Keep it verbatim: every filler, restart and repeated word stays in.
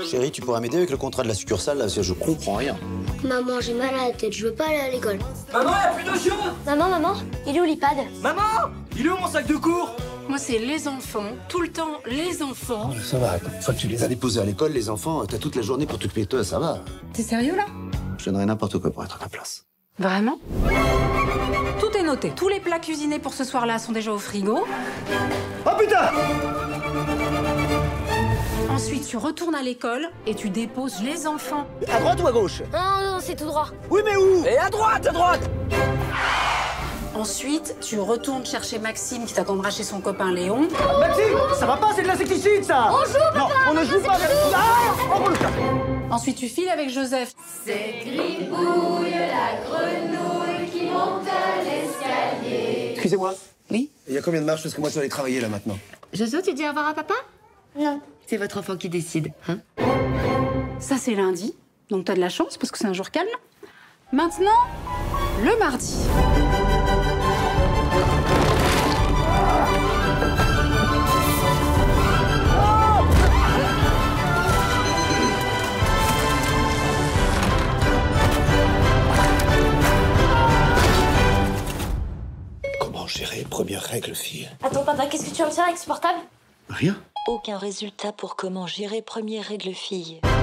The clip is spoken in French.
Chérie, tu pourras m'aider avec le contrat de la succursale, là, parce que je comprends rien. Maman, j'ai mal à la tête, je veux pas aller à l'école. Maman, y'a plus de choses. Maman, maman, il est où l'iPad? Maman, il est où mon sac de cours? Moi, c'est les enfants, tout le temps les enfants. Oh, ça va, une fois que tu les as déposés à l'école, les enfants, t'as toute la journée pour t'occuper de toi, ça va. T'es sérieux là? Je donnerais n'importe quoi pour être à ta place. Vraiment? Tout est noté. Tous les plats cuisinés pour ce soir-là sont déjà au frigo. Oh putain! Ensuite, tu retournes à l'école et tu déposes les enfants. À droite ou à gauche? Non, non, c'est tout droit. Oui, mais où? Et à droite, à droite! Ensuite, tu retournes chercher Maxime qui t'attendra chez son copain Léon. Maxime, ça va pas, c'est de l'insecticide, ça! On joue, papa! Non, on ne joue pas avec... Ah! Oh, bon, le cas. Ensuite, tu files avec Joseph. C'est Gribouille, la grenouille qui monte à l'escalier. Excusez-moi. Oui? Il y a combien de marches? Parce que moi, je dois aller travailler, là, maintenant. Jojo, tu dis au revoir à papa? Non. C'est votre enfant qui décide, hein? Ça, c'est lundi. Donc, t'as de la chance parce que c'est un jour calme. Maintenant, le mardi. Comment gérer première règle, fille? Attends, papa, qu'est-ce que tu vas me faire avec ce portable? Rien. Aucun résultat pour comment gérer première règle fille.